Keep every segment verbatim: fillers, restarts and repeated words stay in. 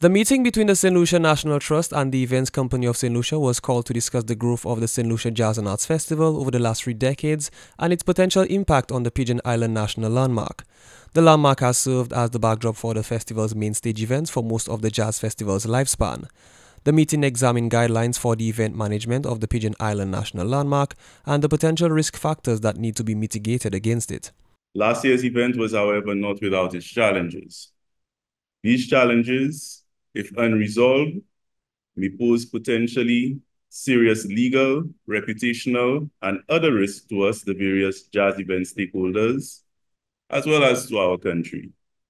The meeting between the Saint Lucia National Trust and the Events Company of Saint Lucia was called to discuss the growth of the Saint Lucia Jazz and Arts Festival over the last three decades and its potential impact on the Pigeon Island National Landmark. The landmark has served as the backdrop for the festival's main stage events for most of the jazz festival's lifespan. The meeting examined guidelines for the event management of the Pigeon Island National Landmark and the potential risk factors that need to be mitigated against it. Last year's event was, however, not without its challenges. These challenges, if unresolved, may pose potentially serious legal, reputational, and other risks to us, the various jazz event stakeholders, as well as to our country.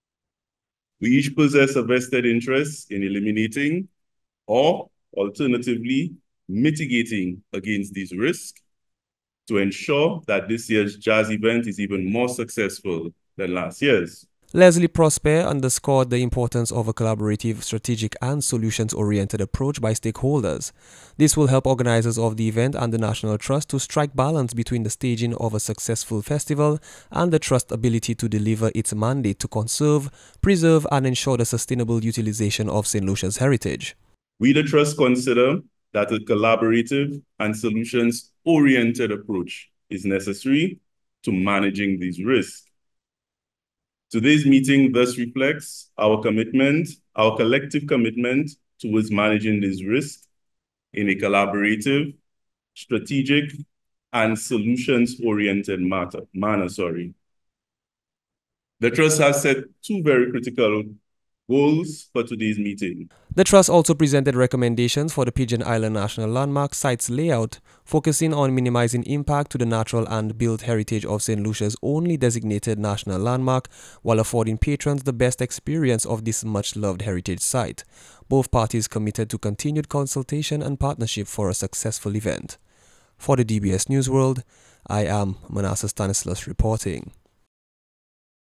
We each possess a vested interest in eliminating or, alternatively, mitigating against these risks to ensure that this year's jazz event is even more successful than last year's. Leslie Prosper underscored the importance of a collaborative, strategic and solutions-oriented approach by stakeholders. This will help organizers of the event and the National Trust to strike balance between the staging of a successful festival and the Trust's ability to deliver its mandate to conserve, preserve and ensure the sustainable utilization of Saint Lucia's heritage. We, the Trust, consider that a collaborative and solutions-oriented approach is necessary to managing these risks. Today's meeting thus reflects our commitment, our collective commitment towards managing these risks in a collaborative, strategic, and solutions-oriented manner. Sorry. The Trust has set two very critical goals for today's meeting. The Trust also presented recommendations for the Pigeon Island National Landmark site's layout, focusing on minimizing impact to the natural and built heritage of Saint Lucia's only designated national landmark, while affording patrons the best experience of this much-loved heritage site. Both parties committed to continued consultation and partnership for a successful event. For the D B S News World, I am Manasseh Stanislas reporting.